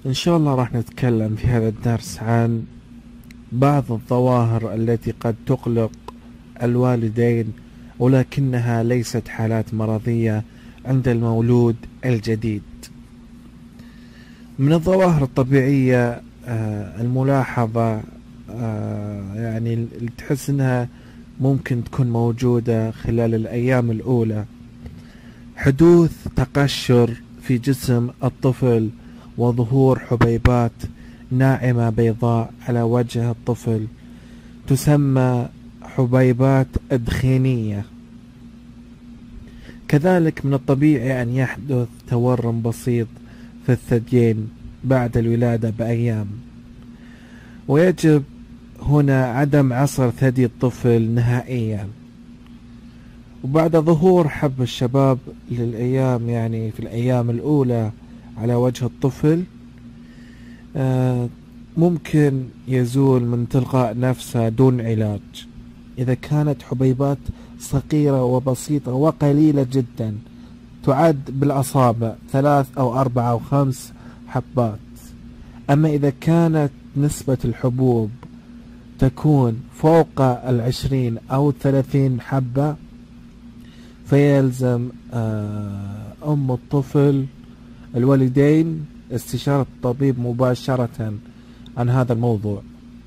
إن شاء الله راح نتكلم في هذا الدرس عن بعض الظواهر التي قد تقلق الوالدين، ولكنها ليست حالات مرضية عند المولود الجديد. من الظواهر الطبيعية الملاحظة، يعني اللي تحس انها ممكن تكون موجودة خلال الأيام الأولى: حدوث تقشر في جسم الطفل وظهور حبيبات ناعمة بيضاء على وجه الطفل، تسمى حبيبات أدخينية. كذلك من الطبيعي أن يحدث تورم بسيط في الثديين بعد الولادة بأيام، ويجب هنا عدم عصر ثدي الطفل نهائيا. وبعد ظهور حب الشباب للأيام، يعني في الأيام الأولى على وجه الطفل، ممكن يزول من تلقاء نفسه دون علاج إذا كانت حبيبات صغيرة وبسيطة وقليلة جدا، تعد بالأصابع 3 أو 4 أو 5 حبات. أما إذا كانت نسبة الحبوب تكون فوق 20 أو 30 حبة، فيلزم أم الطفل الوالدين استشارة الطبيب مباشرة عن هذا الموضوع.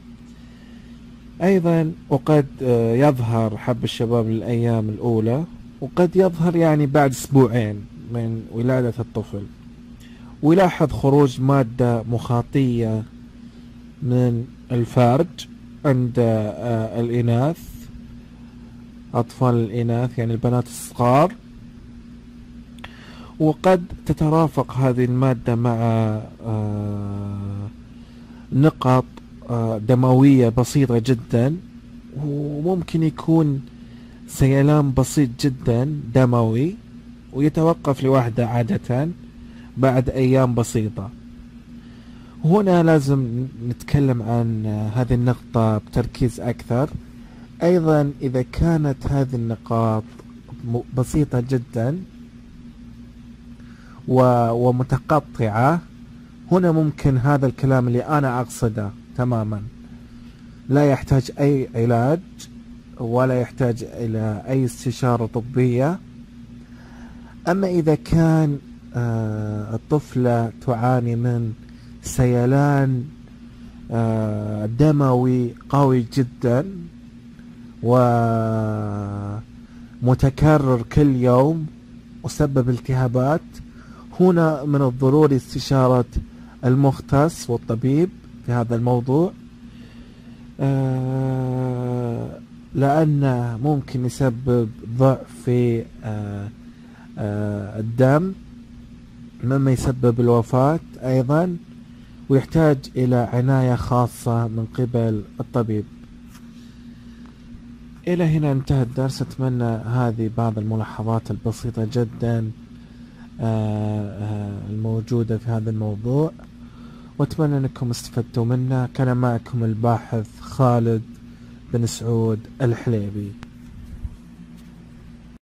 أيضا وقد يظهر حب الشباب للأيام الأولى، وقد يظهر يعني بعد أسبوعين من ولادة الطفل، ويلاحظ خروج مادة مخاطية من الفرج عند الإناث، أطفال الإناث يعني البنات الصغار. وقد تترافق هذه المادة مع نقط دموية بسيطة جدا، وممكن يكون سيلان بسيط جدا دموي، ويتوقف لوحده عادة بعد أيام بسيطة. هنا لازم نتكلم عن هذه النقطة بتركيز أكثر. أيضا إذا كانت هذه النقاط بسيطة جدا ومتقطعة، هنا ممكن هذا الكلام اللي أنا أقصده تماما، لا يحتاج أي علاج ولا يحتاج إلى أي استشارة طبية. أما إذا كان الطفلة تعاني من سيلان دموي قوي جدا ومتكرر كل يوم وسبب التهابات، هنا من الضروري استشارة المختص والطبيب في هذا الموضوع، لأنه ممكن يسبب ضعف في الدم، مما يسبب الوفاة أيضا، ويحتاج إلى عناية خاصة من قبل الطبيب. إلى هنا انتهى الدرس. أتمنى هذه بعض الملاحظات البسيطة جدا الموجودة في هذا الموضوع، وأتمنى أنكم استفدتوا منه. كان معكم الباحث خالد بن سعود الحليبي.